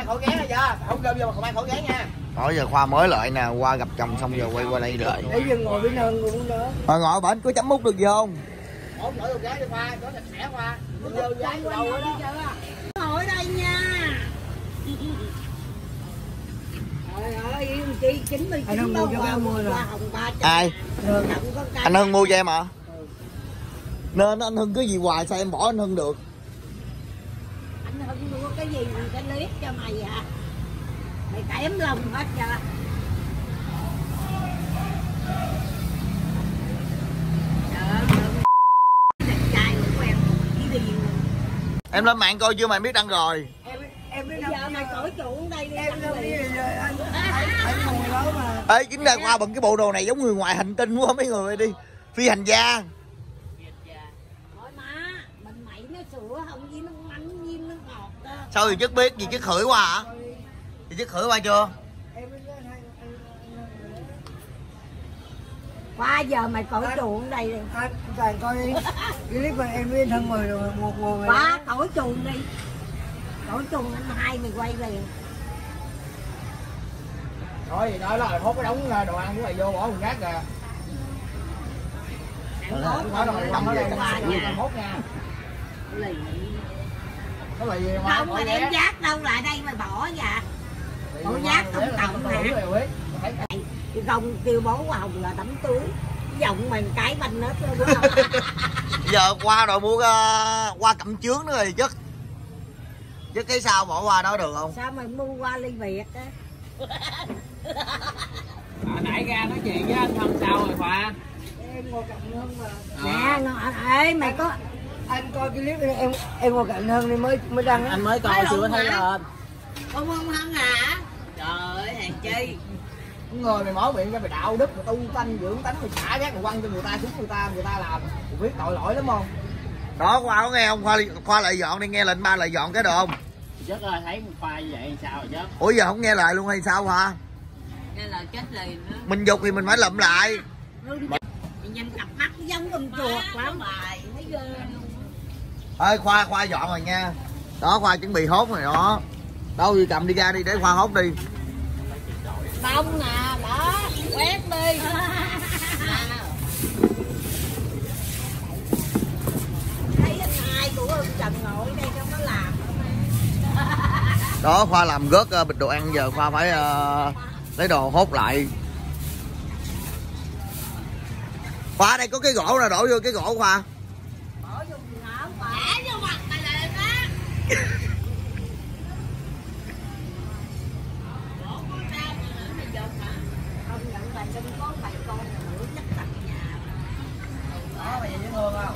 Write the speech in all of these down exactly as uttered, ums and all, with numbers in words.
khỏi ghé giờ, không cơm vô mà mai khỏi ghé nha. Hỏi giờ Khoa mới lại nè, qua gặp chồng xong giờ quay qua đây lại. Để giờ ngồi bên hơn luôn nữa. Rồi ngồi bển có chấm mút được gì không? Ổn đổi vô ghé đi Khoa, cho sạch sẽ Khoa. Vô vô ghé vô đâu đó. Ngồi đây nha. Trời ơi, chị chín mươi chín đâu qua mua rồi. Ai? Anh Hưng mua cho em hả? Nên anh Hưng cái gì hoài sao em bỏ anh Hưng được? Anh Hưng mua cái gì mình cái liếc cho mày à? Mày kém lòng hết chưa? Em lên mạng coi chưa mày biết đăng rồi. Em em bây giờ mày cởi chuộng đây đi. Em đâu đi rồi anh anh ngồi đó mà. Ê chính ra Khoa bận cái bộ đồ này giống người ngoài hành tinh quá mấy người đi. Phi hành gia. Thôi má, mình mày nó sữa không gì nó mặn gì nó ngọt đó. Sao thì chất biết gì chứ khửi qua hả? Thì chất khửi qua chưa? Qua giờ mày cởi chuộng đây đi. Anh toàn coi đi. Clip mà em với thân mười rồi một người. Qua cởi chuộng đi. Cởi chuộng anh hai mày quay liền. Thôi gì nói là hốt cái đống đồ ăn của mày vô bỏ mình gác kìa. Không phải rồi đâm ở đây là hốt nha. Có là gì mà không mà đem giác đâu lại đây mày bỏ vậy? Bỏ giác không cộng hả? Thì không kêu bó hoa hồng là tắm túi giọng mày cái banh hết đúng không? Giờ qua rồi mua uh, qua cẩm chướng nữa rồi chất. Chứ cái sao bỏ qua đó được không? Sao mày mua qua ly Việt á? À, nãy ra nói chuyện với anh Thân sao rồi Khoa? Em ngồi cạnh Hưng mà. Nè, nó ê mày có anh coi clip này, em em ngồi cạnh Hưng đi mới mới đăng á. Anh mới coi chưa thấy lên. không không Hưng hả? Trời ơi hàng chi. Người mày mở miệng ra mày đạo đức, mày tu tanh dưỡng tánh, mày xả rác mày quăng cho người ta xuống người ta người ta làm, mày biết tội lỗi lắm không? Đó Khoa có nghe không? Khoa Khoa lại dọn đi, nghe lệnh ba lại dọn cái được không? Chất ơi thấy một Khoa như vậy sao rồi Chất? Ủa giờ không nghe lời luôn hay sao Khoa? Nghe lời chết liền đó. Mình dục thì mình phải lụm lại. Mày nhìn cặp mắt giống con chuột lắm. Thấy ghê luôn. Ơi Khoa Khoa dọn rồi nha. Đó Khoa chuẩn bị hốt rồi đó. Đâu thì cầm đi ra đi để Khoa hốt đi. Đông nè, đó, quét đi. Thấy anh hai của ông Trần ngồi đây cho nó làm. Đó Khoa làm rớt uh, bịch đồ ăn, giờ Khoa phải uh, lấy đồ hốt lại. Khoa đây có cái gỗ nào đổ vô cái gỗ Khoa. Bỏ vô gì hả? Bỏ vô mặt mày lại đó. Không nhận bài trong có bài con nữa chắc tặng nhà. Đó mày dễ thương không?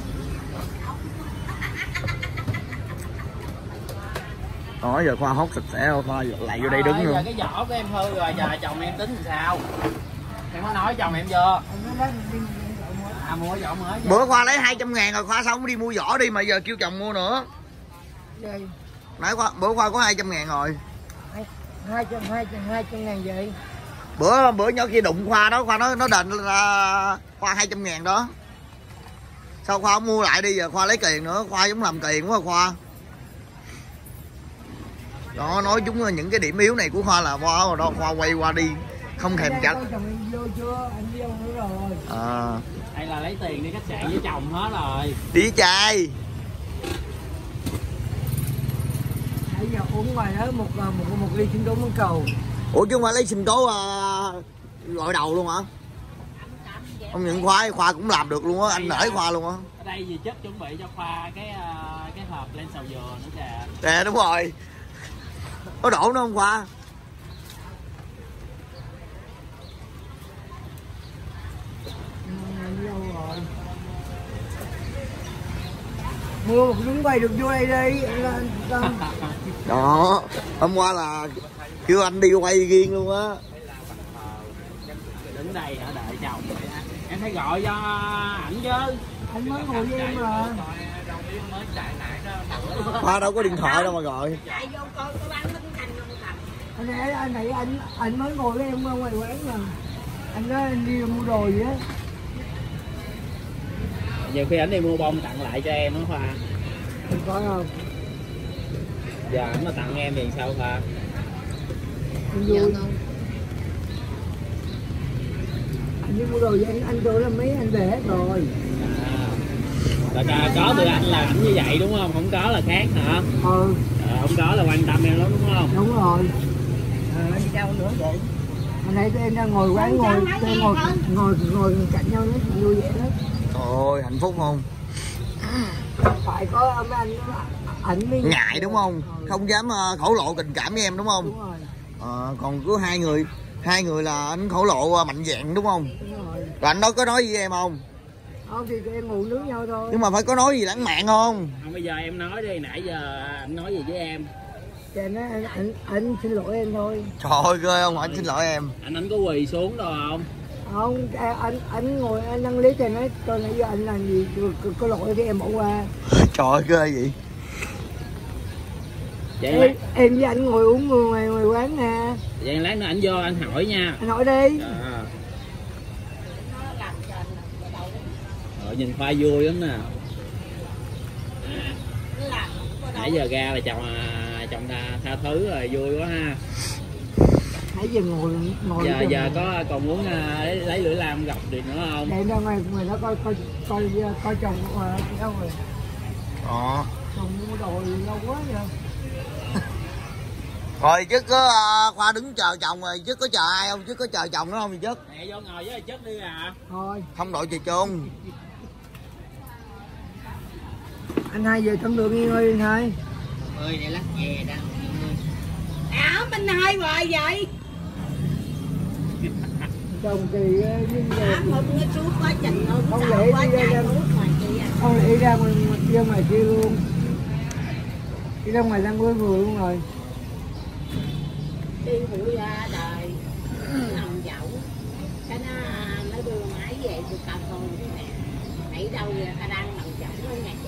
Đó giờ Khoa hốt sạch sẽ rồi, Khoa lại vô đây đứng rồi, luôn. Giờ cái vỏ của em hư rồi, giờ chồng em tính làm sao? Em có nói chồng em chưa? À mua vỏ mới. Bữa Khoa lấy hai trăm ngàn rồi Khoa xong đi mua vỏ đi mà giờ kêu chồng mua nữa. Đây. Nãy Khoa, bữa Khoa có hai trăm ngàn rồi. Hai trăm hai trăm hai trăm ngàn vậy. Bữa bữa nhỏ kia đụng Khoa đó, Khoa nói nó đền là Khoa hai trăm ngàn đó. Sao Khoa không mua lại đi, giờ Khoa lấy tiền nữa, Khoa giống làm tiền quá Khoa. Đó nói chúng là những cái điểm yếu này của Khoa là Khoa rồi đó, Khoa quay qua đi không thèm chặt. Chồng vô chưa? Anh vô nữa rồi. À. Hay là lấy tiền đi khách sạn với chồng hết rồi. Đi trai. Nãy giờ uống ngoài đó một một một ly trứng đốn món cầu. Ủa chứ không phải lấy sinh tố uh, gọi đầu luôn hả? Không những Khoa, Khoa cũng làm được luôn á, anh nể Khoa luôn á. Ở đây gì chất chuẩn bị cho Khoa cái uh, cái hộp lên xào dừa nữa kìa. Nè đúng rồi. Có đổ nữa không Khoa? Mua một miếng quay được vô đây đi. Đó, hôm qua là kêu anh đi quay riêng luôn á. Đứng đây ở đợi chồng. Em phải gọi cho ảnh chứ. Anh mới ngồi với em mà. Khoa đâu có điện thoại đâu mà gọi. Chạy vô coi tôi bán bánh canh không thành. Anh này anh này anh anh mới ngồi với em ngoài quán mà. Anh nói anh đi mua đồ gì á. Nhiều khi ảnh đi mua bông tặng lại cho em đó Khoa. Anh có không? Giờ ảnh mà tặng em thì sao Khoa? Vui không? Anh đi mua đồ với anh, anh đồ là mấy anh về hết rồi. À, là có từ anh là ảnh như vậy đúng không? Không có là khác hả? Ừ. À, không có là quan tâm em lắm đúng không? Đúng rồi. À, đi đâu nữa vậy? Hồi nãy tụi em đang ngồi quán ngồi ngồi ngồi, ngồi ngồi cạnh nhau nói chuyện vui vẻ đó. Ôi hạnh phúc không? Phải có mấy anh ảnh mới Ngại đúng không? Ừ. Không dám uh, thổ lộ tình cảm với em đúng không? Đúng rồi. À, còn cứ hai người hai người là anh thổ lộ uh, mạnh dạn đúng không? Đúng rồi. Rồi anh đó có nói gì với em không? Không thì tụi em ngủ nướng nhau thôi. Nhưng mà phải có nói gì lãng mạn không? Không, bây giờ em nói đi, nãy giờ anh nói gì với em? Thì anh nói anh, anh, anh xin lỗi em thôi. Trời ơi ghê không? Anh xin lỗi em. Anh anh có quỳ xuống đâu không? Không, anh anh ngồi anh năn lý thì nói tôi nãy giờ anh làm gì có, có lỗi thì em bỏ qua. Trời ơi ghê vậy. Vậy Em, lát, em với anh ngồi uống ngoài ngoài quán nè. vậy lát nữa anh vô anh hỏi nha. Anh hỏi đi. À. Rồi, nhìn khoai vui lắm nè. Nãy giờ ra là chồng à, chồng tha, tha thứ rồi vui quá ha. Nãy giờ ngồi ngồi Giờ giờ có còn muốn à, lấy, lấy lưỡi lam gặp được nữa không? để ra ngoài ngoài đó coi coi coi coi chồng của à, đâu rồi. Ờ. Chồng mua đồ lâu quá vậy. Rồi chứ có uh, Khoa đứng chờ chồng rồi chứ có chờ ai không? Chứ có chờ chồng nữa không thì chứ? Mẹ vô ngồi với chất đi à. Thôi. Không đội trời chung. Anh hai về thăm đường Yên ơi anh hai. Ơi để lát về đó. Áo bên hai hoài vậy. Chồng kỳ nhưng mà một cái chú quá trình thôi, không sợ lẽ quá đi ra chạy ra nước ngoài kia. không lẽ ra ngoài kia ngoài kia luôn. Đi ra ngoài đang vừa vừa luôn rồi. Đi phụ ra đời nằm dẫu cái nó nó đưa máy về tôi cao con nè, nãy đâu vậy ta đang nằm dẫu ở nhà vợ.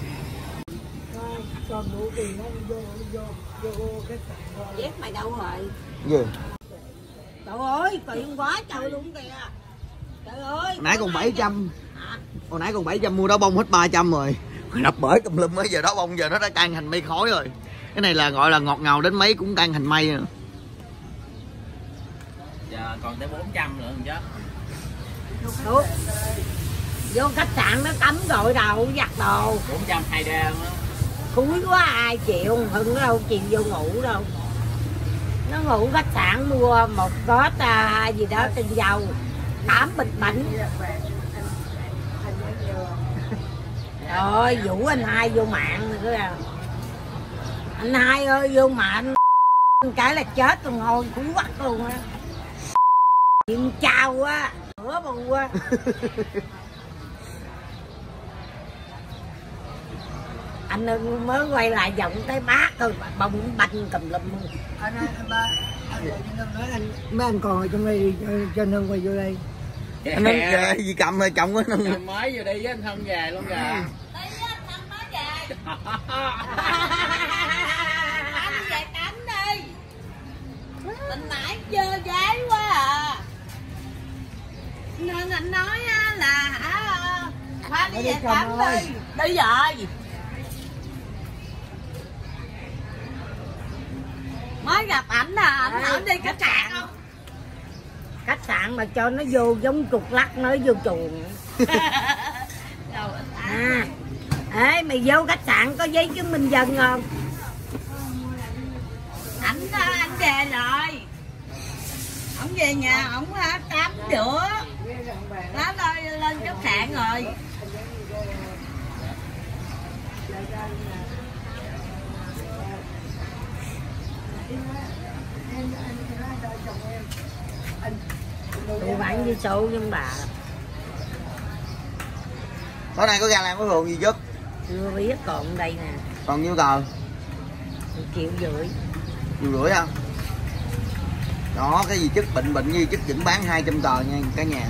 Con đủ tiền nó vô vô vô cái sàn thôi. Dép mày đâu rồi? Gì? Trời ơi tiền quá trời luôn kìa. Trời ơi Hồi nãy còn bảy trăm. hả? Hồi nãy còn bảy trăm mua đá bông hết ba trăm rồi. Đập bể tùm lum bây giờ đá bông giờ nó đã tan thành mây khói rồi. Cái này là gọi là ngọt ngào đến mấy cũng tan thành mây nữa. Giờ còn tới bốn trăm nữa chứ. Đúng. Vô khách sạn nó cấm rồi đâu giặt đồ. bốn trăm hai đêm á. Cuối quá ai chịu, Hưng đâu chịu vô ngủ đâu. Nó ngủ khách sạn mua một gót à, gì đó tinh dầu, tám bịch bánh. Trời ơi, vũ anh hai vô mạng nữa à. Anh hai ơi vô mạng cái là chết luôn thôi, cú bắt luôn á. Chuyện chào á, bữa bù á. Anh mới quay lại giọng tới bác thôi, bông banh cầm lum. Anh anh ba anh nói anh mấy anh còn ở trong đây cho Hưng quay vô đây. Anh nói kìa, gì cầm rồi chồng của nó. Cầm mới vô đi với anh Thân về luôn kìa. Đi với anh Thân mới về. Anh về cánh đi. Tình nãy chơi giấy quá à. Nên anh nói là hả, Khoa đi về cánh đi. Đi rồi. Mới gặp ảnh à, ảnh hỏi đi khách sạn không? Khách sạn mà cho nó vô giống trục lắc nó vô chuồng. À, ê mày vô khách sạn có giấy chứng minh dân không? Ảnh anh về rồi. Ông về nhà ông tắm rửa. Nó lên lên khách sạn rồi. Tụi bạn đi sâu nhưng bà Tối nay có ra làm có thường gì chứ? chưa biết, còn đây nè. Còn nhiêu tờ? Một triệu rưỡi. Triệu rưỡi không? Đó, cái gì chức bệnh bệnh như chức chỉnh bán hai trăm tờ nha cả nhà.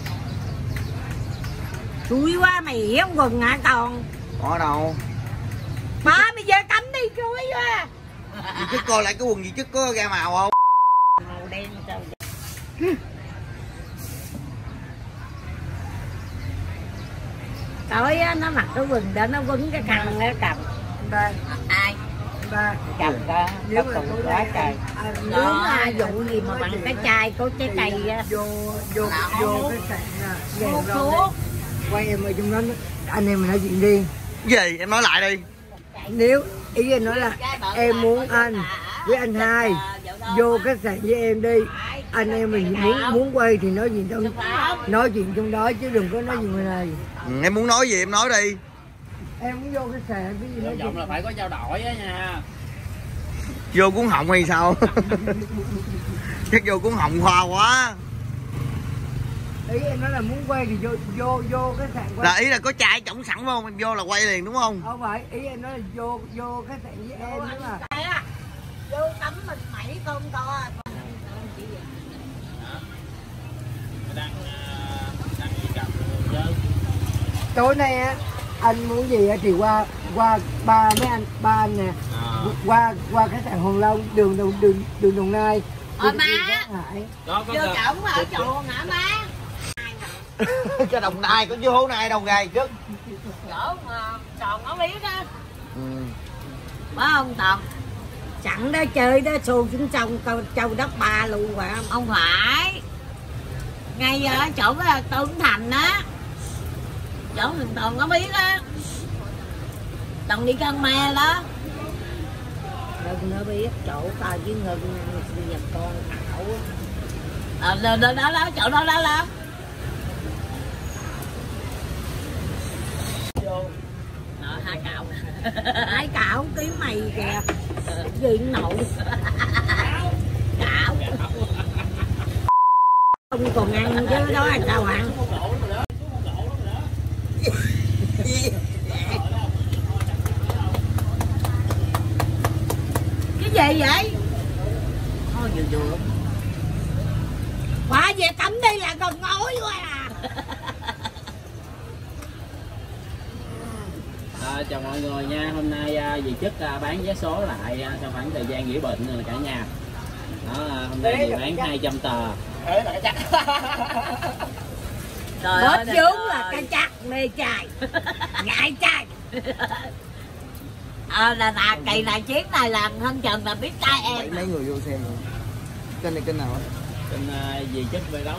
Xui quá mày hiểu không quần hả còn? Có đâu. Má mày về cắm đi xui quá. Gì chức coi lại cái quần gì chức có ra màu không? Màu đen sao vậy? Tối á, nó mặc cái quần đó nó quấn cái khăn nó cầm. Đây. Ai? ba. Cầm ra, Nếu cấp mà cùng tối quá nay trời. anh- anh- Nướng à, vụ gì mà bằng cái chai có trái cây á. vô vô vô cái sạn nè, Thuốc, đèn rau thuốc. đây. Quay em ở trong đó, anh em mình nói chuyện riêng. Gì em nói lại đi. Nếu ý anh nói là em muốn anh với anh hai vô khách sạn với em đi, anh em mình muốn muốn quay thì nói chuyện trong nói chuyện trong đó chứ đừng có nói gì ngoài này. Ừ, em muốn nói gì em nói đi. Em muốn vô khách sạn cái gì nói Quan trọng chuyện. là phải có trao đổi á nha. Vô cuốn họng hay sao? Chắc vô cuốn họng Khoa quá. Ý em nói là muốn quay thì vô vô vô khách sạn quay. Là ý là có chai trỏng sẵn phải không? Em vô là quay liền đúng không? Không phải, ý em nói là vô vô khách sạn với em nếu mà Vô tắm mình mẩy con to. Đang đang đi cầm chơi. tối nay á anh muốn gì á thì qua qua ba mấy anh ba anh nè, À. qua qua khách sạn Hồng Long đường đường đường đường Đồng Nai. Ờ, đường- má. đường Cát Hải. Có có Vô cơ. cổng ở chùa hả má? Cái Đồng Nai có chứ hố Nai đâu gài chứ. Chỗ mà tròn nó biết á. Ừ. Phải không Toàn? Sẵn đó chơi đó xô xuống sông câu châu đất ba luôn phải không? Không phải. Ngay ở chỗ cái Tướng Thành á. Chỗ thằng Toàn có biết á. Toàn đi cân me đó. Ngân nó biết chỗ tao với Ngân sinh nhật con Thảo. Ờ đó, đó đó đó chỗ đó đó đó. Ờ, hai cạo hai cạo kiếm mày kìa gì nậu cạo không còn ăn chứ đó là sao ăn cái gì vậy thôi vừa vừa qua về tắm đi là còn ngói quá à. À, chào mọi người nha, hôm nay à, dì chức à, bán vé số lại à, sau khoảng thời gian nghỉ bệnh rồi cả nhà. Đó, à, hôm nay dì bán hai trăm tờ. Bớt vốn là cái chắc mê trai ngại trai. Ờ là là kỳ này chiếc này là hơn Trần là biết trai em. Mấy người vô xem rồi. Kênh này kênh nào á? Kênh à, dì chức vlog.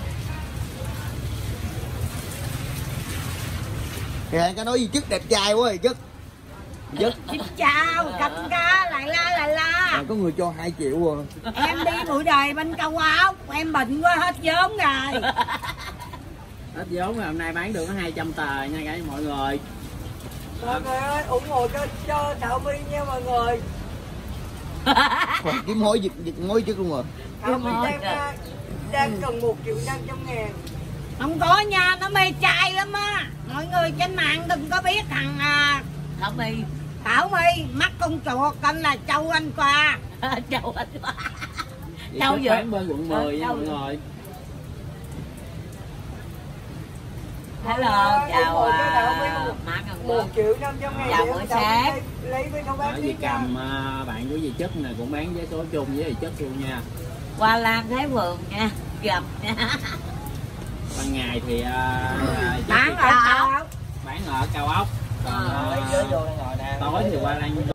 Thì cái nói gì chức đẹp trai quá rồi chức. Chức. Xin chào cầm ca lại la lại la. À, có người cho hai triệu rồi. Em đi bụi đời bên Cao Ốc em bệnh quá hết vốn rồi. Hết vốn rồi, hôm nay bán được có hai trăm tờ nha cả mọi người. Mọi người ơi ủng hộ cho cho Thảo My nha mọi người. Còn kiếm hối giật giật mối chức luôn rồi. Thảo My đang đang, đang cần một triệu năm trăm ngàn. Không có nha, nó mê trai lắm á. Mọi người trên mạng đừng có biết thằng à, Thảo My Thảo My mắt con chuột canh là Châu Anh Khoa. Châu Anh Khoa. Dì Đâu chức vậy? bán bên quận mười nha mọi người. Hello, Ủng chào hộ cho Thảo My à, một- má Cần một Vương. triệu năm trăm ngàn. Chào để buổi Thảo My sáng. lấy- lấy với thâu Đó, bán dì tiếp nha. cầm à, bạn của dì chức này cũng bán vé số chung với dì chức luôn nha. Qua Lan Thái Vườn nha, gặp nha. Ban ngày thì à, Bán ở Cao Ốc. bán ở Cao Ốc. Còn Ờ. à, tối thì qua Lan